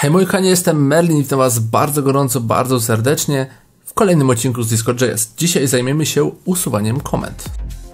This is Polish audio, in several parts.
Hej moi kochani, jestem Merlin i witam was bardzo gorąco, bardzo serdecznie w kolejnym odcinku z Discord.js. Dzisiaj zajmiemy się usuwaniem komend.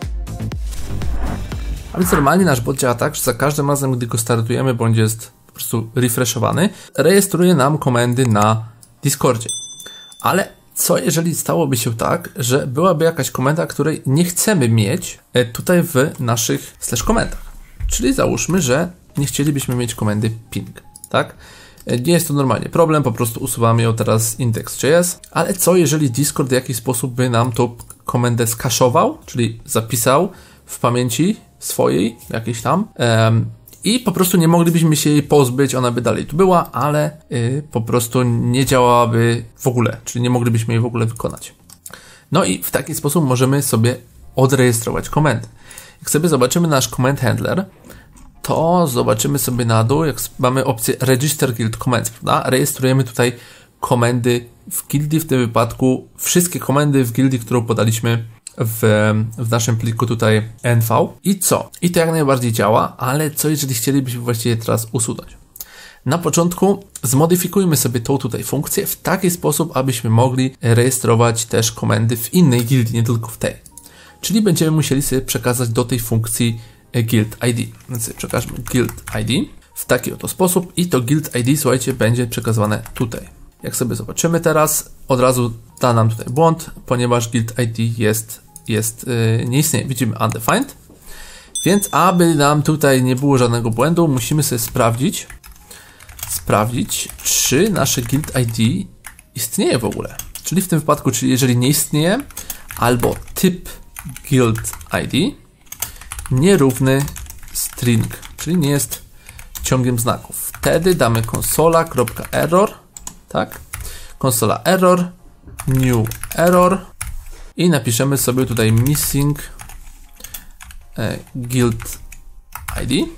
A więc normalnie nasz bot działa tak, że za każdym razem, gdy go startujemy, bądź jest po prostu refreshowany, rejestruje nam komendy na Discordzie. Ale co jeżeli stałoby się tak, że byłaby jakaś komenda, której nie chcemy mieć tutaj w naszych komendach? Czyli załóżmy, że nie chcielibyśmy mieć komendy ping, tak? Nie jest to normalnie problem, po prostu usuwamy ją teraz z index.js, ale co jeżeli Discord w jakiś sposób by nam tą komendę skaszował, czyli zapisał w pamięci swojej jakiejś tam i po prostu nie moglibyśmy się jej pozbyć, ona by dalej tu była, ale po prostu nie działałaby w ogóle, czyli nie moglibyśmy jej w ogóle wykonać. No i w taki sposób możemy sobie odrejestrować komendy. Jak sobie zobaczymy nasz command handler, to zobaczymy sobie na dół, jak mamy opcję Register Guild Commands, prawda? Rejestrujemy tutaj komendy w gildii, w tym wypadku wszystkie komendy w gildii, którą podaliśmy w naszym pliku tutaj NV. I co? I to jak najbardziej działa, ale co jeżeli chcielibyśmy właściwie teraz usunąć? Na początku zmodyfikujmy sobie tą tutaj funkcję w taki sposób, abyśmy mogli rejestrować też komendy w innej gildii, nie tylko w tej. Czyli będziemy musieli sobie przekazać do tej funkcji guild ID. Więc przekażmy guild ID w taki oto sposób i to guild ID, słuchajcie, będzie przekazywane tutaj. Jak sobie zobaczymy teraz, od razu da nam tutaj błąd, ponieważ guild ID nie istnieje. Widzimy undefined. Więc aby nam tutaj nie było żadnego błędu, musimy sobie sprawdzić, czy nasze guild ID istnieje w ogóle. Czyli w tym wypadku, czyli jeżeli nie istnieje, albo typ guild ID nierówny string, czyli nie jest ciągiem znaków. Wtedy damy consola.error, tak? Consola error, new error i napiszemy sobie tutaj missing guild ID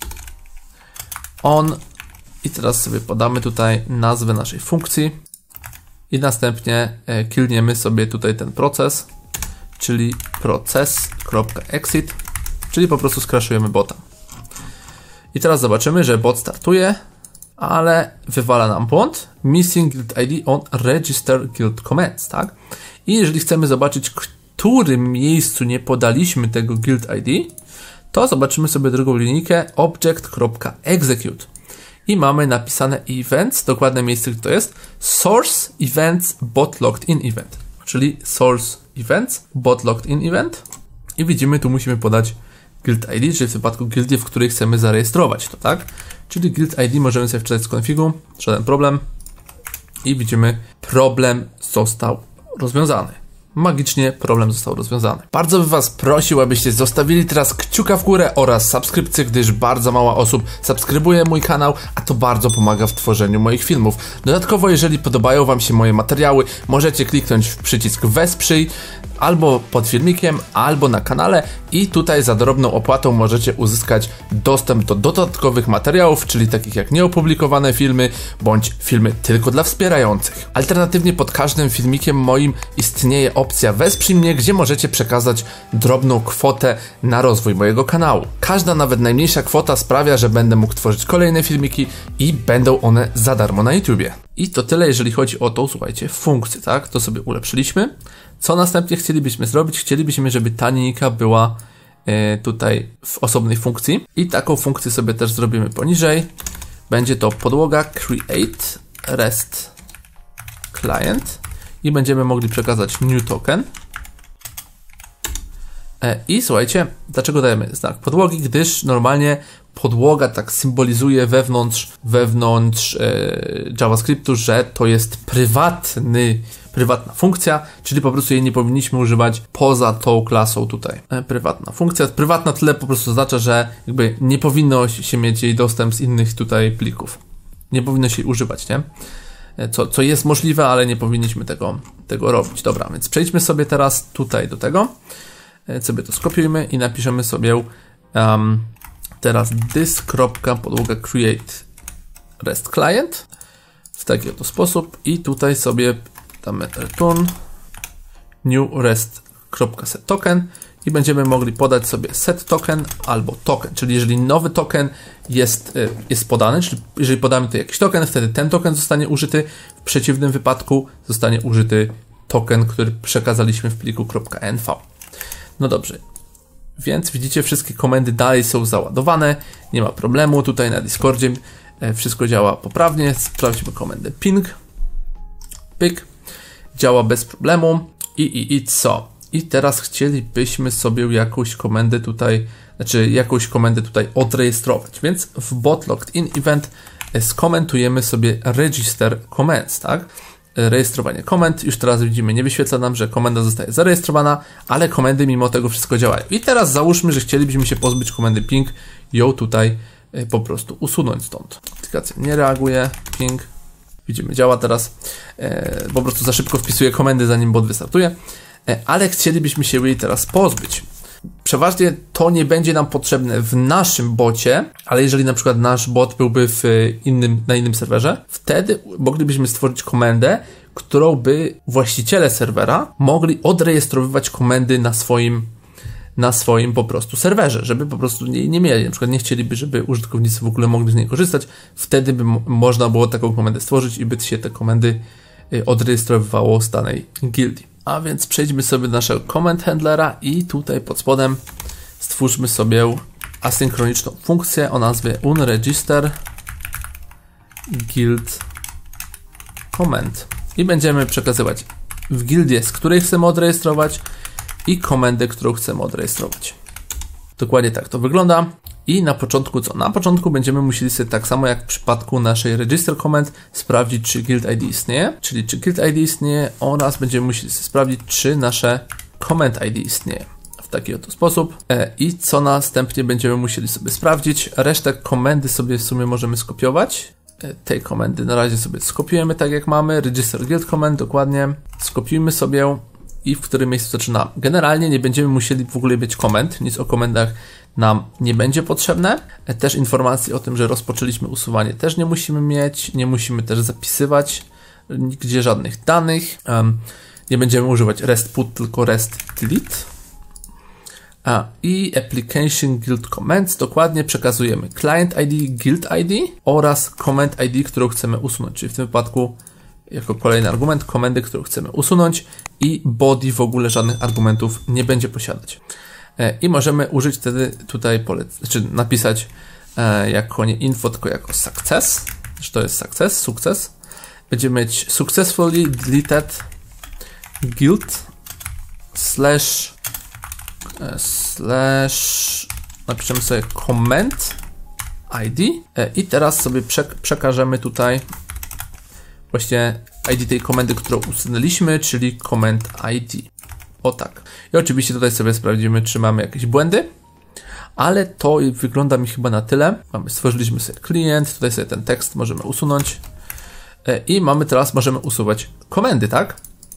on i teraz sobie podamy tutaj nazwę naszej funkcji i następnie killniemy sobie tutaj ten proces, czyli proces.exit, czyli po prostu skraszujemy bota. I teraz zobaczymy, że bot startuje, ale wywala nam błąd missing guild ID on register guild commands, tak? I jeżeli chcemy zobaczyć, w którym miejscu nie podaliśmy tego guild ID, to zobaczymy sobie drugą linijkę object.execute. I mamy napisane events, dokładne miejsce, gdzie to jest source events bot logged in event, czyli source events bot logged in event. I widzimy, tu musimy podać guild ID, czyli w przypadku gildii, w której chcemy zarejestrować to, tak? Czyli guild ID możemy sobie wczytać z konfigu, żaden problem. I widzimy, problem został rozwiązany. Magicznie problem został rozwiązany. Bardzo bym was prosił, abyście zostawili teraz kciuka w górę oraz subskrypcję, gdyż bardzo mało osób subskrybuje mój kanał, a to bardzo pomaga w tworzeniu moich filmów. Dodatkowo, jeżeli podobają wam się moje materiały, możecie kliknąć w przycisk wesprzyj albo pod filmikiem, albo na kanale i tutaj za drobną opłatą możecie uzyskać dostęp do dodatkowych materiałów, czyli takich jak nieopublikowane filmy, bądź filmy tylko dla wspierających. Alternatywnie pod każdym filmikiem moim istnieje opcja wesprzyj mnie, gdzie możecie przekazać drobną kwotę na rozwój mojego kanału. Każda, nawet najmniejsza kwota sprawia, że będę mógł tworzyć kolejne filmiki i będą one za darmo na YouTubie. I to tyle, jeżeli chodzi o tą, słuchajcie, funkcję, tak? To sobie ulepszyliśmy. Co następnie chcielibyśmy zrobić? Chcielibyśmy, żeby ta linijka była tutaj w osobnej funkcji i taką funkcję sobie też zrobimy poniżej. Będzie to podłoga create rest client i będziemy mogli przekazać new token. I słuchajcie, dlaczego dajemy znak podłogi? Gdyż normalnie podłoga tak symbolizuje wewnątrz JavaScriptu, że to jest prywatna funkcja, czyli po prostu jej nie powinniśmy używać poza tą klasą tutaj. Prywatna funkcja. Prywatna tyle po prostu oznacza, że jakby nie powinno się mieć jej dostęp z innych tutaj plików. Nie powinno się jej używać, nie? Co jest możliwe, ale nie powinniśmy tego robić. Dobra, więc przejdźmy sobie teraz tutaj do tego. Sobie to skopiujmy i napiszemy sobie teraz this.podłoga create rest client w taki oto sposób i tutaj sobie damy return new rest.set token i będziemy mogli podać sobie set token albo token, czyli jeżeli nowy token jest podany, czyli jeżeli podamy tu jakiś token, wtedy ten token zostanie użyty, w przeciwnym wypadku zostanie użyty token, który przekazaliśmy w pliku .env. No dobrze, więc widzicie, wszystkie komendy dalej są załadowane, nie ma problemu, tutaj na Discordzie wszystko działa poprawnie. Sprawdźmy komendę ping, pyk, działa bez problemu i co? I teraz chcielibyśmy sobie jakąś komendę tutaj odrejestrować, więc w bot logged in event skomentujemy sobie register comments, tak? Rejestrowanie komend, już teraz widzimy, nie wyświetla nam, że komenda zostaje zarejestrowana, ale komendy mimo tego wszystko działają. I teraz załóżmy, że chcielibyśmy się pozbyć komendy ping, ją tutaj po prostu usunąć stąd. Aplikacja nie reaguje, ping, widzimy, działa teraz, po prostu za szybko wpisuje komendy, zanim bot wystartuje, ale chcielibyśmy się jej teraz pozbyć. Przeważnie to nie będzie nam potrzebne w naszym bocie, ale jeżeli na przykład nasz bot byłby na innym serwerze, wtedy moglibyśmy stworzyć komendę, którą by właściciele serwera mogli odrejestrowywać komendy na swoim po prostu serwerze, żeby po prostu nie mieli, na przykład nie chcieliby, żeby użytkownicy w ogóle mogli z niej korzystać, wtedy by można było taką komendę stworzyć i by się te komendy odrejestrowywało z danej gildii. A więc przejdźmy sobie do naszego comment handlera i tutaj pod spodem stwórzmy sobie asynchroniczną funkcję o nazwie unregister guild comment i będziemy przekazywać w gildię, z której chcemy odrejestrować i komendę, którą chcemy odrejestrować. Dokładnie tak to wygląda. I na początku co? Na początku będziemy musieli sobie tak samo jak w przypadku naszej register comment sprawdzić, czy guild ID istnieje, czyli czy guild ID istnieje, oraz będziemy musieli sobie sprawdzić, czy nasze comment ID istnieje w taki oto sposób. I co następnie będziemy musieli sobie sprawdzić, resztę komendy sobie w sumie możemy skopiować. Tej komendy na razie sobie skopiujemy tak jak mamy, register guild comment, dokładnie, skopiujmy sobie i w którym miejscu zaczynamy. Generalnie nie będziemy musieli w ogóle mieć komend, nic o komendach nam nie będzie potrzebne. Też informacji o tym, że rozpoczęliśmy usuwanie też nie musimy mieć, nie musimy też zapisywać nigdzie żadnych danych. Nie będziemy używać rest put, tylko rest delete. I application guild comments, dokładnie przekazujemy client ID, guild ID oraz comment ID, którą chcemy usunąć, czyli w tym wypadku jako kolejny argument komendy, którą chcemy usunąć i body w ogóle żadnych argumentów nie będzie posiadać. I możemy użyć wtedy tutaj napisać jako nie info, tylko jako success, że to jest sukces. Będziemy mieć successfully deleted guild slash napiszemy sobie comment ID i teraz sobie przekażemy tutaj właśnie ID tej komendy, którą usunęliśmy, czyli comment ID. O tak. I oczywiście tutaj sobie sprawdzimy, czy mamy jakieś błędy, ale to wygląda mi chyba na tyle. Stworzyliśmy sobie klient, tutaj sobie ten tekst możemy usunąć i możemy usuwać komendy, tak?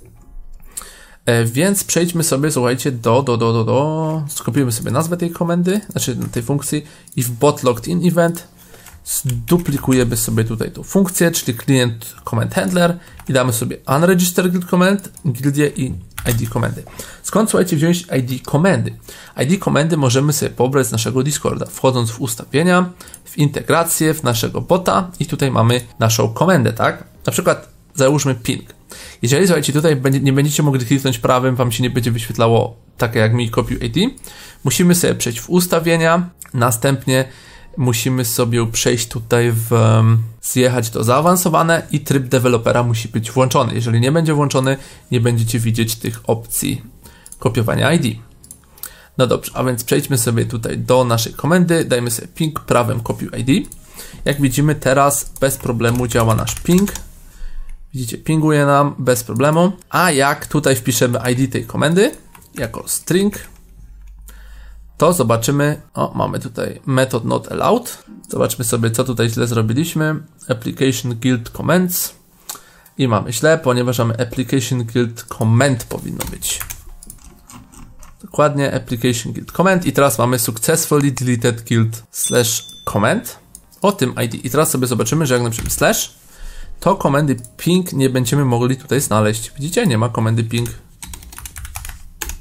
Więc przejdźmy sobie, słuchajcie, skopiujemy sobie nazwę tej komendy, znaczy tej funkcji i w bot logged in event zduplikujemy sobie tutaj tą funkcję, czyli client comment handler i damy sobie unregister guild comment, gildię i ID komendy. Skąd, słuchajcie, wziąć ID komendy? ID komendy możemy sobie pobrać z naszego Discorda, wchodząc w ustawienia, w integrację, w naszego bota i tutaj mamy naszą komendę, tak? Na przykład załóżmy ping. Jeżeli, słuchajcie, tutaj nie będziecie mogli kliknąć prawym, wam się nie będzie wyświetlało takie jak mi copy ID, musimy sobie przejść w ustawienia, następnie musimy sobie przejść tutaj zjechać to zaawansowane i tryb dewelopera musi być włączony. Jeżeli nie będzie włączony, nie będziecie widzieć tych opcji kopiowania ID. No dobrze, a więc przejdźmy sobie tutaj do naszej komendy, dajmy sobie ping prawym copy ID. Jak widzimy teraz bez problemu działa nasz ping. Widzicie, pinguje nam bez problemu. A jak tutaj wpiszemy ID tej komendy jako string, to zobaczymy, mamy tutaj method not allowed. Zobaczmy sobie, co tutaj źle zrobiliśmy. Application guild comments i mamy źle, ponieważ mamy application guild comment powinno być. Dokładnie, application guild comment i teraz mamy successfully deleted guild slash comment o tym ID. I teraz sobie zobaczymy, że jak napiszemy slash, to komendy ping nie będziemy mogli tutaj znaleźć. Widzicie? Nie ma komendy ping.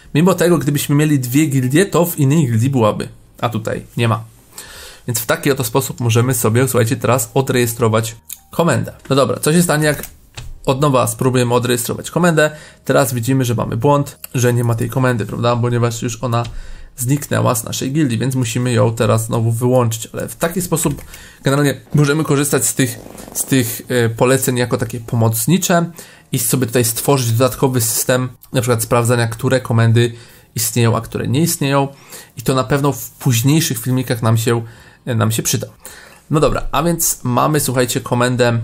Mimo tego, gdybyśmy mieli dwie gildie, to w innej gildii byłaby, a tutaj nie ma. Więc w taki oto sposób możemy sobie, słuchajcie, teraz odrejestrować komendę. No dobra, co się stanie, jak od nowa spróbujemy odrejestrować komendę? Teraz widzimy, że mamy błąd, że nie ma tej komendy, prawda? Ponieważ już ona zniknęła z naszej gildii, więc musimy ją teraz znowu wyłączyć. Ale w taki sposób generalnie możemy korzystać z tych poleceń jako takie pomocnicze i sobie tutaj stworzyć dodatkowy system, na przykład sprawdzania, które komendy istnieją, a które nie istnieją. I to na pewno w późniejszych filmikach nam się przyda. No dobra, a więc mamy, słuchajcie, komendę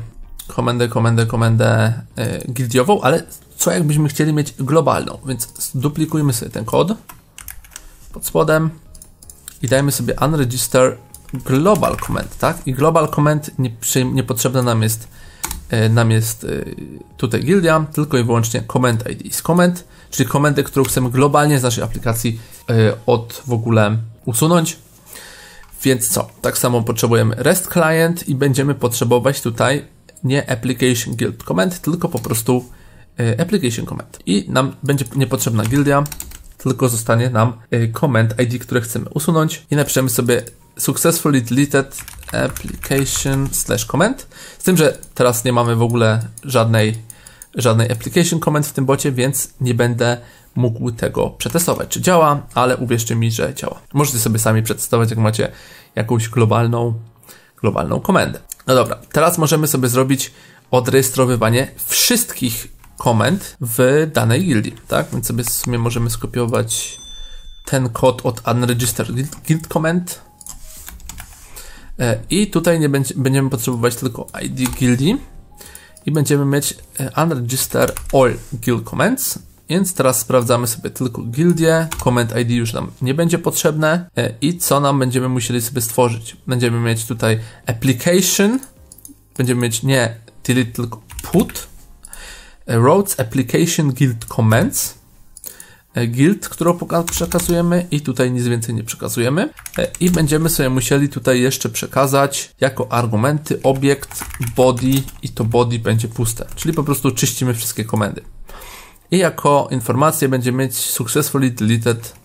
gildiową, ale co jakbyśmy chcieli mieć globalną, więc duplikujmy sobie ten kod pod spodem i dajmy sobie unregister global comment, tak? I global comment niepotrzebna nam jest tutaj gildia, tylko i wyłącznie comment ID is comment, czyli komendę, którą chcemy globalnie z naszej aplikacji w ogóle usunąć. Więc co? Tak samo potrzebujemy REST client i będziemy potrzebować tutaj nie application guild comment, tylko po prostu application comment. I nam będzie niepotrzebna gildia, tylko zostanie nam comment ID, które chcemy usunąć i napiszemy sobie successfully deleted application /comment. Z tym, że teraz nie mamy w ogóle żadnej application comment w tym bocie, więc nie będę mógł tego przetestować, czy działa, ale uwierzcie mi, że działa. Możecie sobie sami przetestować, jak macie jakąś globalną komendę. No dobra, teraz możemy sobie zrobić odrejestrowywanie wszystkich komend w danej gildii, tak? Więc sobie w sumie możemy skopiować ten kod od unregistered guild comment i tutaj nie będziemy potrzebować tylko ID gildii i będziemy mieć unregister all guild comments. Więc teraz sprawdzamy sobie tylko gildię, comment ID już nam nie będzie potrzebne i co nam będziemy musieli sobie stworzyć. Będziemy mieć tutaj application, będziemy mieć nie delete, tylko put, routes application guild comments, guild, którą przekazujemy i tutaj nic więcej nie przekazujemy i będziemy sobie musieli tutaj jeszcze przekazać jako argumenty obiekt body i to body będzie puste, czyli po prostu czyścimy wszystkie komendy. I jako informację będziemy mieć successfully deleted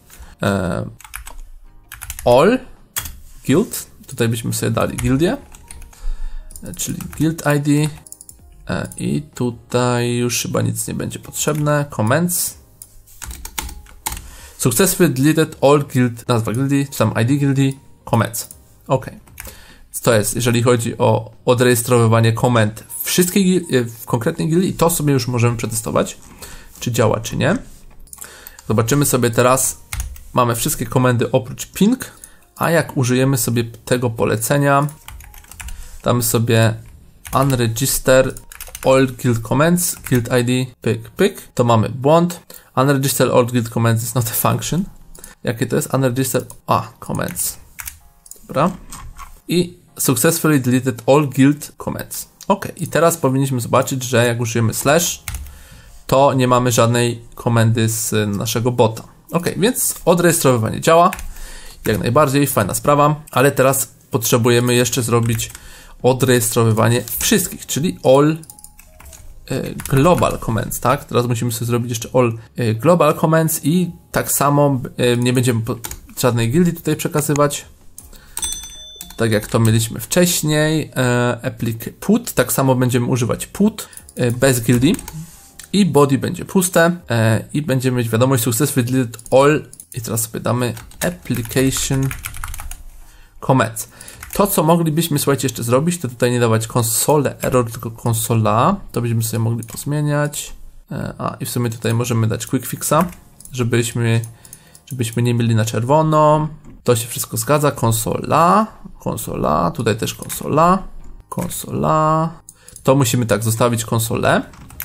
all guild. Tutaj byśmy sobie dali gildię, czyli guild ID i tutaj już chyba nic nie będzie potrzebne. Comments. Successfully deleted all guild, nazwa gildii, czy tam ID gildii, comments. Ok. To jest, jeżeli chodzi o odrejestrowywanie komend w konkretnej gildii, to sobie już możemy przetestować, czy działa, czy nie. Zobaczymy sobie teraz, mamy wszystkie komendy oprócz ping, a jak użyjemy sobie tego polecenia, damy sobie unregister all guild comments, guild ID, pyk, to mamy błąd. Unregister all guild comments is not a function. Jakie to jest? Unregister, comments. Dobra. I successfully deleted all guild comments. Ok, i teraz powinniśmy zobaczyć, że jak użyjemy slash, to nie mamy żadnej komendy z naszego bota. Ok, więc odrejestrowywanie działa, jak najbardziej, fajna sprawa, ale teraz potrzebujemy jeszcze zrobić odrejestrowywanie wszystkich, czyli all global comments, tak? Teraz musimy sobie zrobić jeszcze all global comments i tak samo nie będziemy żadnej gildii tutaj przekazywać, tak jak to mieliśmy wcześniej. Put, tak samo będziemy używać put bez gildii. I body będzie puste i będziemy mieć wiadomość successfully deleted all i teraz sobie damy application comments. To, co moglibyśmy, słuchajcie, jeszcze zrobić, to tutaj nie dawać console error, tylko konsola. To byśmy sobie mogli pozmieniać. I w sumie tutaj możemy dać quick fixa, żebyśmy nie mieli na czerwono. To się wszystko zgadza. Konsola, tutaj też konsola. To musimy tak zostawić konsolę.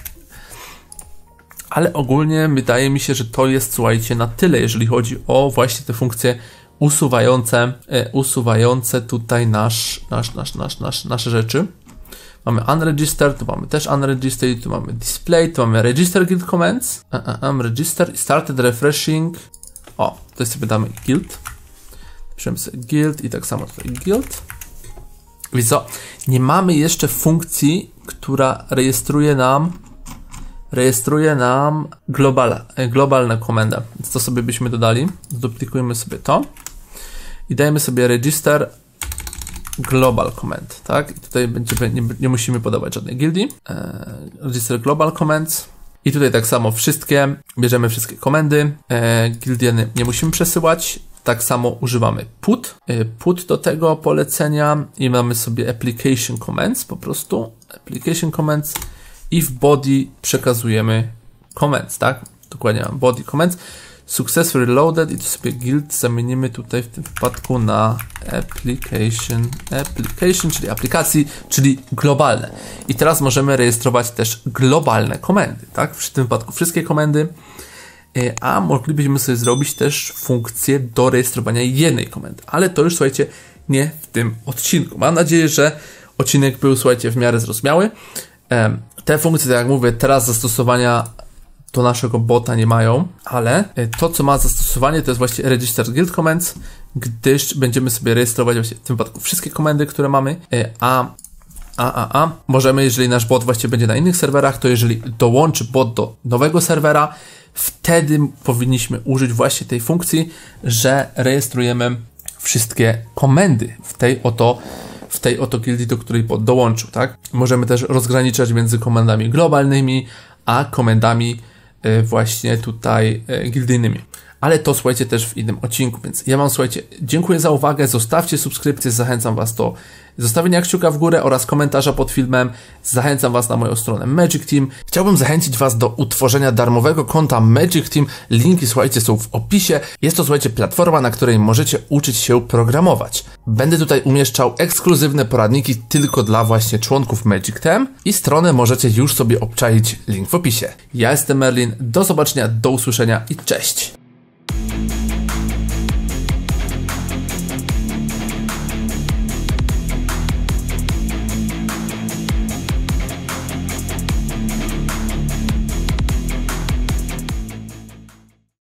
Ale ogólnie wydaje mi się, że to jest, słuchajcie, na tyle, jeżeli chodzi o właśnie te funkcje usuwające tutaj nasze rzeczy. Mamy unregister, tu mamy też unregister, tu mamy display, tu mamy register guild comments, register, started refreshing. Tutaj sobie damy guild. Piszemy sobie guild i tak samo tutaj guild. Więc co? Nie mamy jeszcze funkcji, która rejestruje nam rejestruje nam globalna komenda. Więc to sobie byśmy dodali. Zduplikujemy sobie to i dajemy sobie register global comment, tak? I tutaj nie musimy podawać żadnej gildii. Register global comments. I tutaj tak samo bierzemy wszystkie komendy. Gildie nie musimy przesyłać. Tak samo używamy put do tego polecenia i mamy sobie application comments po prostu. Application comments i w body przekazujemy comments, tak? Dokładnie mam body comments. Successfully loaded i to sobie guild zamienimy tutaj w tym wypadku na application, czyli aplikacji, czyli globalne. I teraz możemy rejestrować też globalne komendy, tak? W tym wypadku wszystkie komendy, a moglibyśmy sobie zrobić też funkcję do rejestrowania jednej komendy, ale to już, słuchajcie, nie w tym odcinku. Mam nadzieję, że odcinek był, słuchajcie, w miarę zrozumiały. Te funkcje, tak jak mówię, teraz zastosowania do naszego bota nie mają, ale to, co ma zastosowanie, to jest właśnie register guild comments, gdyż będziemy sobie rejestrować właśnie w tym wypadku wszystkie komendy, które mamy, możemy, jeżeli nasz bot właściwie będzie na innych serwerach, to jeżeli dołączy bot do nowego serwera, wtedy powinniśmy użyć właśnie tej funkcji, że rejestrujemy wszystkie komendy w tej oto gildii, do której bot dołączył, tak? Możemy też rozgraniczać między komendami globalnymi, a komendami właśnie tutaj gildyjnymi. Ale to, słuchajcie, też w innym odcinku, więc ja wam, słuchajcie, dziękuję za uwagę, zostawcie subskrypcję, zachęcam was do zostawienia kciuka w górę oraz komentarza pod filmem, zachęcam was na moją stronę Magic Team. Chciałbym zachęcić was do utworzenia darmowego konta Magic Team, linki, słuchajcie, są w opisie. Jest to, słuchajcie, platforma, na której możecie uczyć się programować. Będę tutaj umieszczał ekskluzywne poradniki tylko dla właśnie członków Magic Team i stronę możecie już sobie obczaić, link w opisie. Ja jestem Merlin, do zobaczenia, do usłyszenia i cześć!